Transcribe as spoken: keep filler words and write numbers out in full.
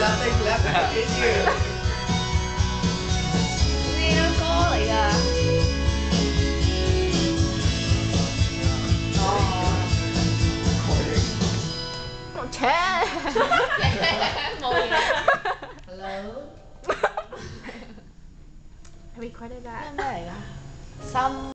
Nothing left in you。 呢個歌嚟㗎。哦。我切。冇嘢。Hello。Recorded that。咩嚟㗎？心。